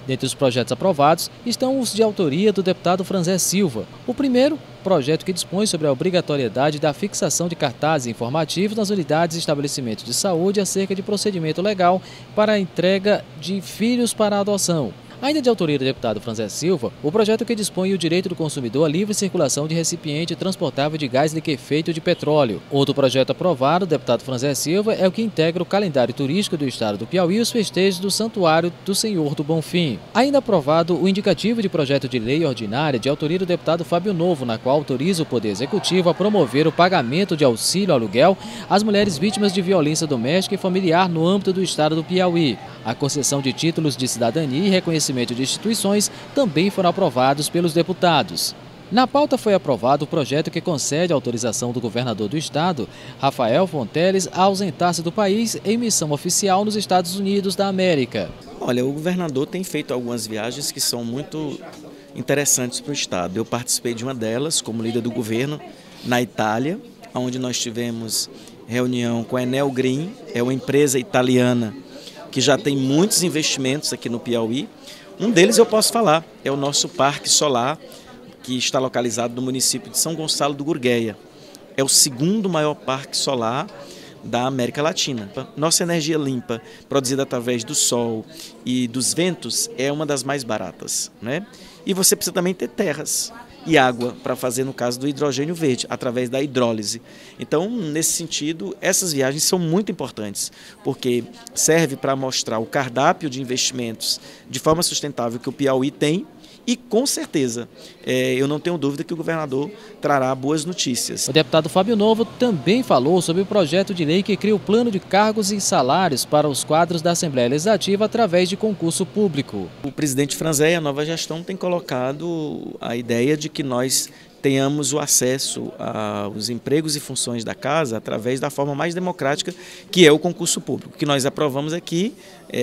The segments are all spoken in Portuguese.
Dentre os projetos aprovados estão os de autoria do deputado Franzé Silva. O primeiro, projeto que dispõe sobre a obrigatoriedade da fixação de cartazes informativos nas unidades e estabelecimentos de saúde acerca de procedimento legal para a entrega de filhos para a adoção. Ainda de autoria do deputado Franzé Silva, o projeto que dispõe o direito do consumidor à livre circulação de recipiente transportável de gás liquefeito de petróleo. Outro projeto aprovado do deputado Franzé Silva é o que integra o calendário turístico do estado do Piauí e os festejos do Santuário do Senhor do Bonfim. Ainda aprovado o indicativo de projeto de lei ordinária de autoria do deputado Fábio Novo, na qual autoriza o Poder Executivo a promover o pagamento de auxílio aluguel às mulheres vítimas de violência doméstica e familiar no âmbito do estado do Piauí. A concessão de títulos de cidadania e reconhecimento de instituições também foram aprovados pelos deputados. Na pauta foi aprovado o projeto que concede a autorização do governador do estado, Rafael Fonteles, a ausentar-se do país em missão oficial nos Estados Unidos da América. Olha, o governador tem feito algumas viagens que são muito interessantes para o estado. Eu participei de uma delas como líder do governo na Itália, onde nós tivemos reunião com a Enel Green, é uma empresa italiana que já tem muitos investimentos aqui no Piauí. Um deles eu posso falar, é o nosso parque solar, que está localizado no município de São Gonçalo do Gurgueia. É o segundo maior parque solar da América Latina. Nossa energia limpa, produzida através do sol e dos ventos, é uma das mais baratas, né? E você precisa também ter terras e água para fazer, no caso do hidrogênio verde, através da hidrólise. Então, nesse sentido, essas viagens são muito importantes, porque serve para mostrar o cardápio de investimentos de forma sustentável que o Piauí tem e, com certeza, eu não tenho dúvida que o governador trará boas notícias. O deputado Fábio Novo também falou sobre o projeto de lei que cria o plano de cargos e salários para os quadros da Assembleia Legislativa através de concurso público. O presidente Franzé e a nova gestão têm colocado a ideia de que nós tenhamos o acesso aos empregos e funções da casa através da forma mais democrática, que é o concurso público. O que nós aprovamos aqui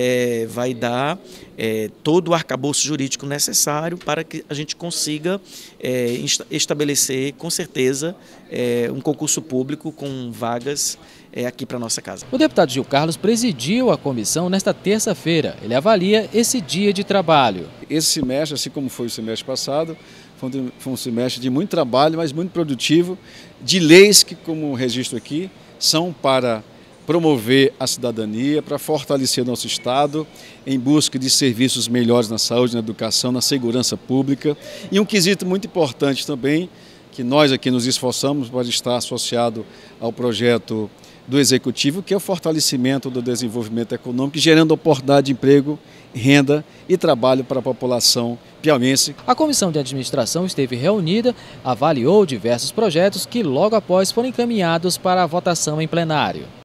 vai dar todo o arcabouço jurídico necessário para que a gente consiga estabelecer, com certeza, um concurso público com vagas aqui para a nossa casa. O deputado Gil Carlos presidiu a comissão nesta terça-feira. Ele avalia esse dia de trabalho. Esse semestre, assim como foi o semestre passado, foi um semestre de muito trabalho, mas muito produtivo, de leis que, como registro aqui, são para promover a cidadania, para fortalecer nosso Estado, em busca de serviços melhores na saúde, na educação, na segurança pública. E um quesito muito importante também, que nós aqui nos esforçamos para estar associado ao projeto do Executivo, que é o fortalecimento do desenvolvimento econômico, gerando oportunidade de emprego, renda e trabalho para a população piauiense. A comissão de administração esteve reunida, avaliou diversos projetos que logo após foram encaminhados para a votação em plenário.